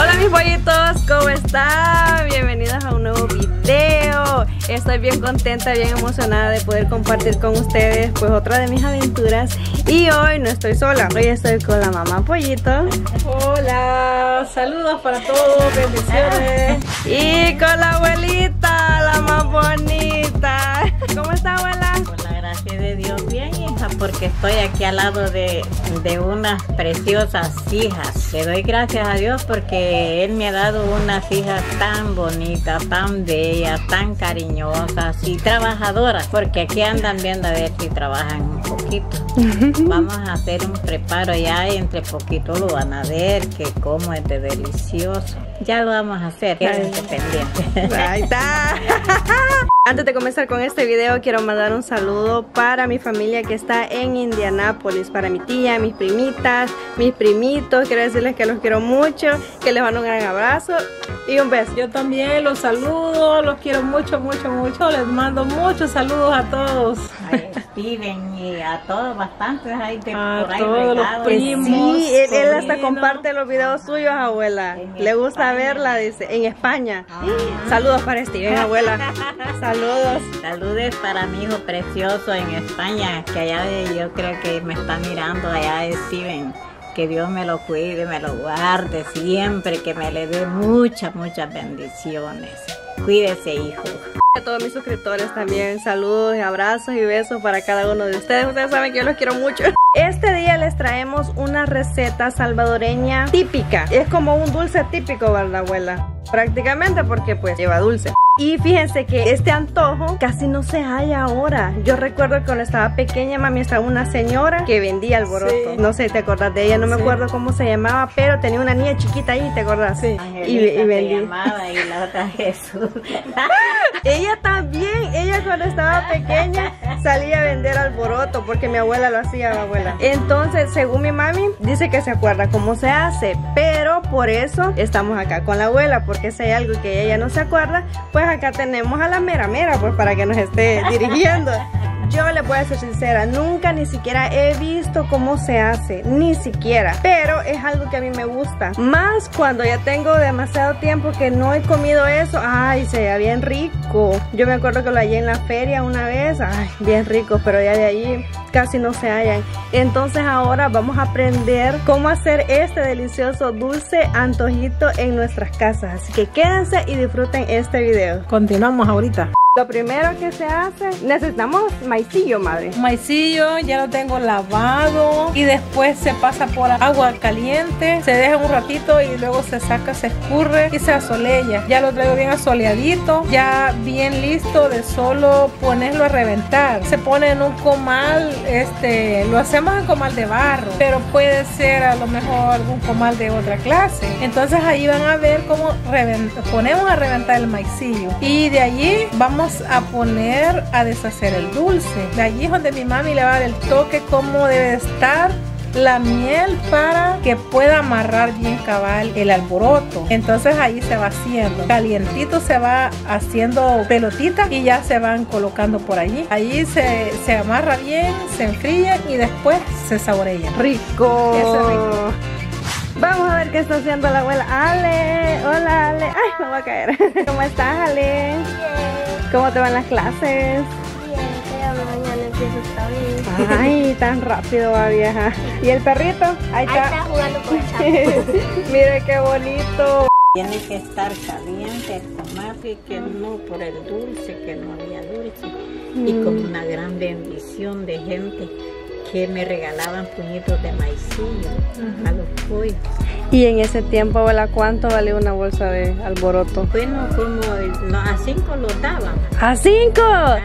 Hola mis pollitos, ¿cómo están? Bienvenidos a un nuevo video. Estoy bien contenta, bien emocionada de poder compartir con ustedes pues otra de mis aventuras. Y hoy no estoy sola, hoy estoy con la mamá pollito. Hola, saludos para todos, bendiciones. Y con la abuelita, la más bonita. ¿Cómo está, abuela? Con la gracia de Dios, bien, hija, porque estoy aquí al lado de unas preciosas hijas. Le doy gracias a Dios porque Él me ha dado unas hijas tan bonitas, tan bellas, tan cariñosas y trabajadoras, porque aquí andan viendo a ver si trabajan un poquito. Vamos a hacer un preparo ya y entre poquito lo van a ver, que como es de delicioso. Ya lo vamos a hacer, quédense pendientes. Ahí está. Antes de comenzar con este video, quiero mandar un saludo para mi familia que está en Indianápolis, para mi tía, mis primitas, mis primitos. Quiero decirles que los quiero mucho, que les mando un gran abrazo y un beso. Yo también los saludo, los quiero mucho, mucho, mucho. Les mando muchos saludos a todos. A Steven y a todos, bastantes ahí de A por ahí todos los regados. primos. Sí, él hasta sobrinos. comparte los videos suyos, abuela. En Le gusta España. verla, dice, en España. Saludos para Steven, abuela. Saludos. Saludes para mi hijo precioso en España, que allá yo creo que me está mirando allá Steven. Que Dios me lo cuide, me lo guarde siempre, que me le dé muchas, muchas bendiciones. Cuídese, hijo. A todos mis suscriptores también, saludos, abrazos y besos para cada uno de ustedes. Ustedes saben que yo los quiero mucho. Este día les traemos una receta salvadoreña típica. Es como un dulce típico, ¿verdad, abuela? Prácticamente porque pues lleva dulce. Y fíjense que este antojo casi no se halla ahora. Yo recuerdo que cuando estaba pequeña, mami, estaba una señora que vendía alboroto. Sí. No sé, ¿te acordás de ella? No me acuerdo cómo se llamaba, pero tenía una niña chiquita ahí, ¿te acordás? Sí. Angelita se vendía. llamaba y la otra Jesús. Ella también, ella cuando estaba pequeña salía a vender alboroto porque mi abuela lo hacía, mi abuela. Entonces, según mi mami, dice que se acuerda cómo se hace, pero por eso estamos acá con la abuela, porque si hay algo que ella no se acuerda, pues acá tenemos a la mera mera, pues para que nos esté dirigiendo. Yo les voy a ser sincera, nunca ni siquiera he visto cómo se hace, ni siquiera, pero es algo que a mí me gusta, más cuando ya tengo demasiado tiempo que no he comido eso. Ay, se veía bien rico. Yo me acuerdo que lo hallé en la feria una vez, ay, bien rico, pero ya de ahí casi no se hallan. Entonces ahora vamos a aprender cómo hacer este delicioso dulce antojito en nuestras casas, así que quédense y disfruten este video. Continuamos ahorita. Lo primero que se hace, necesitamos maicillo, madre. Maicillo ya lo tengo lavado y después se pasa por agua caliente, se deja un ratito y luego se saca, se escurre y se asolea. Ya lo traigo bien asoleadito, ya bien listo de solo ponerlo a reventar. Se pone en un comal, lo hacemos en comal de barro, pero puede ser a lo mejor un comal de otra clase. Entonces ahí van a ver cómo ponemos a reventar el maicillo y de allí vamos a poner a deshacer el dulce. De allí es donde mi mami le va a dar el toque cómo debe estar la miel para que pueda amarrar bien cabal el alboroto. Entonces ahí se va haciendo calientito, se va haciendo pelotita y ya se van colocando por allí. Allí se amarra bien, se enfrían y después se saborean. Rico. Eso es rico. Vamos a ver qué está haciendo la abuela. Ale, hola Ale. Ay, me voy a caer. ¿Cómo estás, Ale? Bien, ¿Cómo te van las clases? ya mañana empiezo otra vez. Ay, tan rápido va, vieja. ¿Y el perrito? Ahí Ahí está está. jugando con el chapo. Mire qué bonito. Tiene que estar caliente el tomate, que no por el dulce, que no había dulce. Y con una gran bendición de gente que me regalaban puñitos de maicillo a los pollos. Y en ese tiempo, abuela, ¿cuánto vale una bolsa de alboroto? Bueno, como no, a 5 los daban. ¿A 5? Ajá,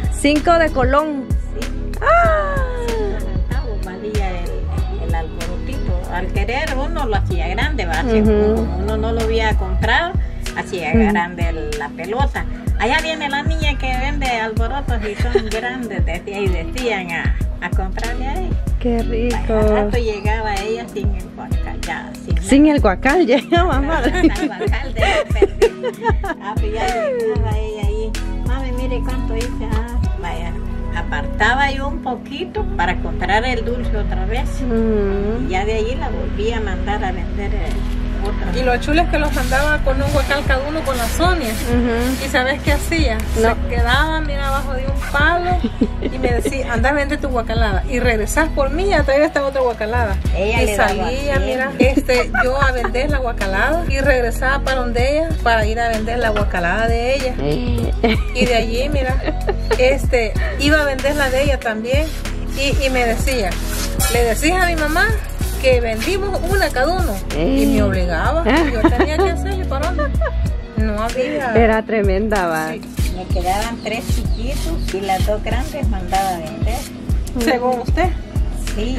5 de Colón. sí. ¡Ah! 5 centavos valía el alborotito. Al querer uno lo hacía grande, ¿va? Así, como uno no lo había comprado, hacía grande la pelota. Allá viene la niña que vende alborotos y son grandes, y decían a comprarle a ella. Qué rico. Al rato llegaba ella sin el guacal, ya, Sin el guacal llegaba, madre. El guacal de ella perdido. Pues ya llegaba ella ahí. Mami, mire cuánto hice. Vaya, apartaba yo un poquito para comprar el dulce otra vez. Y ya de ahí la volví a mandar a vender Y lo chulo es que los mandaba con un guacal cada uno con la Sonia. ¿Y sabes qué hacía? No. Se quedaba, mira, abajo de un palo y me decía, anda a vender tu guacalada. Y regresás por mí a traer esta otra guacalada. Ella y le daba salía, tiempo. mira, yo a vender la guacalada y regresaba para donde ella para ir a vender la guacalada de ella. Y de allí, mira, iba a vender la de ella también. Y me decía, le decías a mi mamá que vendimos una cada uno. Y me obligaba. Yo tenía que hacerle para dónde. No había. Era tremenda, va. Sí. Me quedaban 3 chiquitos y las 2 grandes mandaba a vender. Según usted. Sí.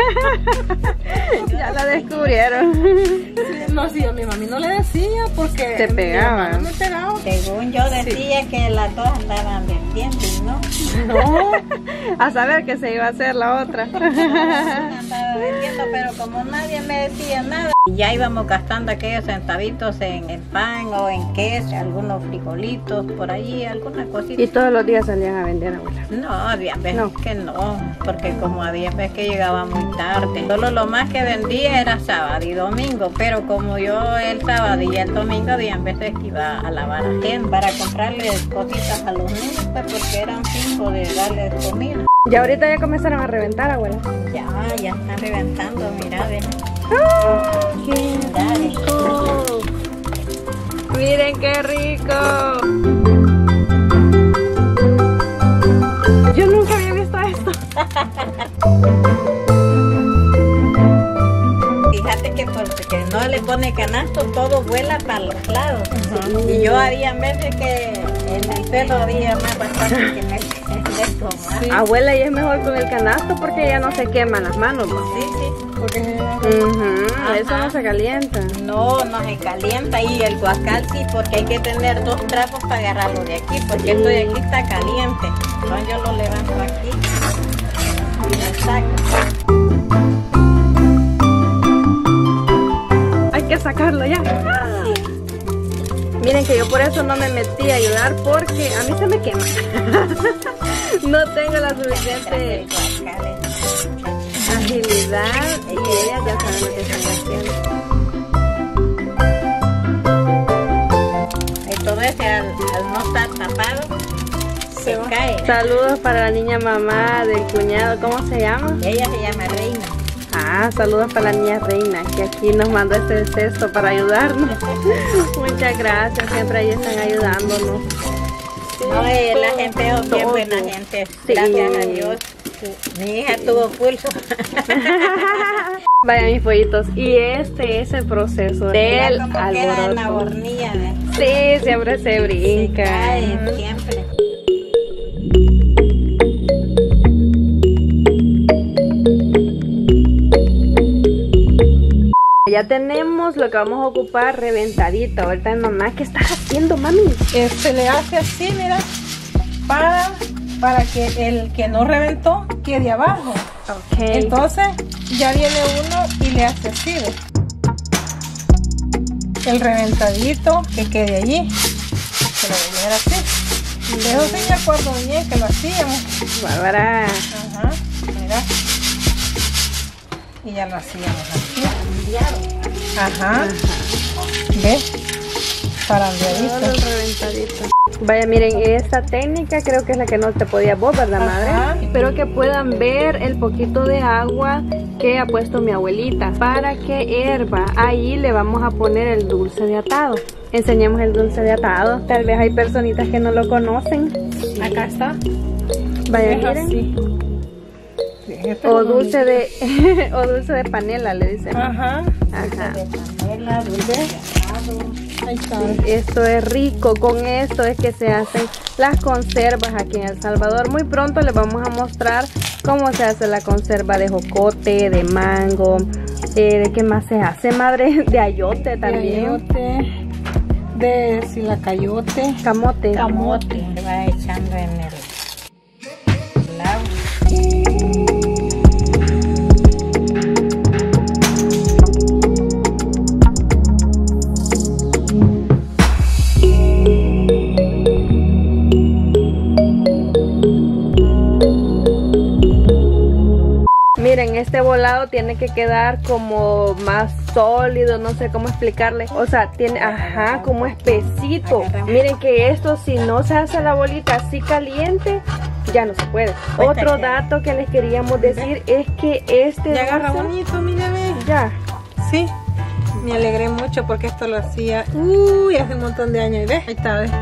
Ya la descubrieron. No, sí, a mi mami no le decía porque Te pegaba. No me pegaba. Según yo decía que las 2 andaban vendiendo y no. No. A saber que se iba a hacer la otra. Una andaba vendiendo, pero como nadie me decía nada. Y ya íbamos gastando aquellos centavitos en el pan o en queso, algunos frijolitos por allí, alguna cosita. Y todos los días salían a vender, abuela. No, había veces No. que no, porque como había veces que llegaba muy tarde. Solo lo más que vendía era sábado y domingo, pero como yo el sábado y el domingo había veces que iba a lavar a gente para comprarles cositas a los niños, pues porque eran tiempo de darles comida. Y ahorita ya comenzaron a reventar, abuela. Ya están reventando, mira, ve. ¡Qué Dale. rico! Miren qué rico. Yo nunca había visto esto. Fíjate que porque no le pone canasto, todo vuela para los lados. Y yo había veces que en el pelo había más bastante que me tomar. Sí. Abuela, y es mejor con el canasto porque ya no se queman las manos, ¿no? Sí. Porque Eso no se calienta. No se calienta y el guacal sí, porque hay que tener 2 trapos para agarrarlo de aquí, porque esto de aquí está caliente. Entonces yo lo levanto aquí y lo saco. Hay que sacarlo ya. Miren que yo por eso no me metí a ayudar porque a mí se me quema. No tengo la suficiente agilidad y ellas ya saben lo que están haciendo. Y todo ese al no estar tapado se cae. Saludos para la niña mamá del cuñado, ¿cómo se llama? Ella se llama Reina. Ah, saludos para la niña Reina, que aquí nos mandó este cesto para ayudarnos. Muchas gracias, siempre ahí están ayudándonos. No, la gente es bien buena gente, Sí. gracias a Dios. Mi hija tuvo pulso. Vaya mis pollitos, y este es el proceso Mira del cómo queda en la alboroto. hornilla, ¿ve? Sí, siempre se Se brinca. cae siempre. Ya tenemos lo que vamos a ocupar reventadito. Ahorita mamá, ¿qué estás haciendo, mami? se le hace así, mira, para que el que no reventó quede abajo. Ok. Entonces ya viene uno y le hace así, ¿ve? El reventadito que quede allí. Se lo voy a ver así. De eso sí me acuerdo bien que lo hacíamos. Bárbara. Ajá, mira. Y ya lo hacíamos así. Ajá. ¿Ves? Para Todo el reventadito. Vaya, miren, esta técnica creo que es la que no te podía vos, ¿verdad, madre? Ajá. Espero que puedan ver el poquito de agua que ha puesto mi abuelita para que hierva. Ahí le vamos a poner el dulce de atado. Enseñemos el dulce de atado. Tal vez hay personitas que no lo conocen. Acá está. Vaya, Es miren. así. O dulce de o dulce de panela le dicen. Ajá. Ajá. De panela, dulce de atado. Ahí está. Esto es rico, con esto es que se hacen las conservas aquí en El Salvador. Muy pronto les vamos a mostrar cómo se hace la conserva de jocote, de mango, de qué más se hace, madre, de ayote también, De silacayote. camote. Camote. Le va echando en el agua. Miren, este volado tiene que quedar como más sólido, no sé cómo explicarle. O sea, tiene, ajá, como espesito. Miren que esto, si no se hace la bolita así caliente, ya no se puede. Otro dato que les queríamos decir es que este ya agarra dulce, bonito, mírame. ya. Sí, me alegré mucho porque esto lo hacía, hace un montón de años. Y ves, ahí está, ves.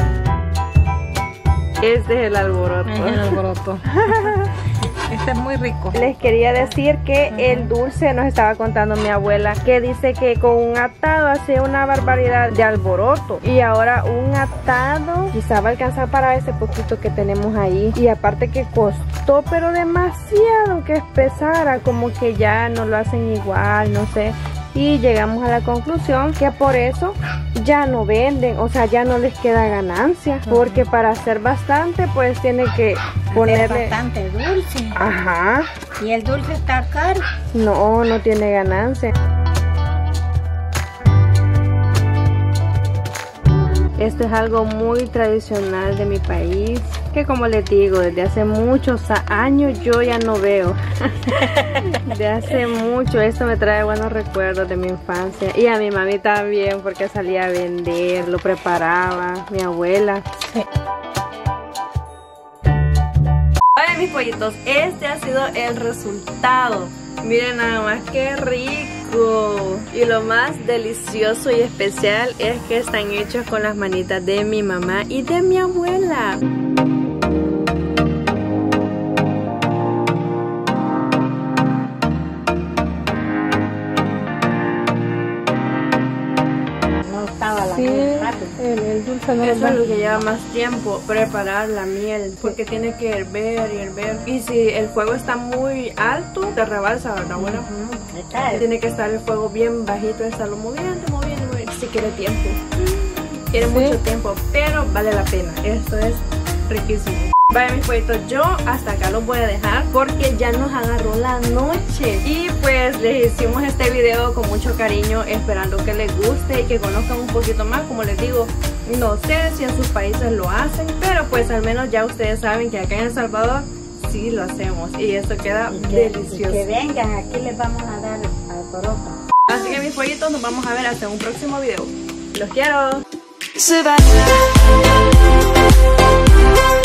Este es el alboroto. Ahí es el alboroto. Este es muy rico. Les quería decir que el dulce, nos estaba contando mi abuela, que dice que con un atado hace una barbaridad de alboroto. Y ahora un atado quizá va a alcanzar para ese poquito que tenemos ahí. Y aparte que costó, pero demasiado que pesara, como que ya no lo hacen igual, no sé. Y llegamos a la conclusión que por eso ya no venden, o sea, ya no les queda ganancia, porque para hacer bastante pues tiene que ponerle bastante dulce. Ajá. Y el dulce está caro. No, no tiene ganancia. Esto es algo muy tradicional de mi país, que como les digo, desde hace muchos años yo ya no veo. De hace mucho, esto me trae buenos recuerdos de mi infancia. Y a mi mami también, porque salía a vender, lo preparaba, mi abuela. Sí. Hola mis pollitos, este ha sido el resultado. Miren nada más qué rico. Y lo más delicioso y especial es que están hechos con las manitas de mi mamá y de mi abuela. El dulce no Eso es lo que lleva más tiempo, preparar la miel, porque tiene que hervir y hervir. Y si el fuego está muy alto, te rebalsa, ¿verdad, abuela? Tiene que estar el fuego bien bajito, estarlo moviendo, si quiere tiempo. Quiere mucho tiempo, pero vale la pena. Esto es riquísimo. Vaya mis pollitos, yo hasta acá los voy a dejar porque ya nos agarró la noche. Y pues les hicimos este video con mucho cariño, esperando que les guste y que conozcan un poquito más. Como les digo, no sé si en sus países lo hacen, pero pues al menos ya ustedes saben que acá en El Salvador sí lo hacemos. Y esto queda delicioso. Que vengan, aquí les vamos a dar alboroto. Así que mis pollitos, nos vamos a ver hasta un próximo video. Los quiero.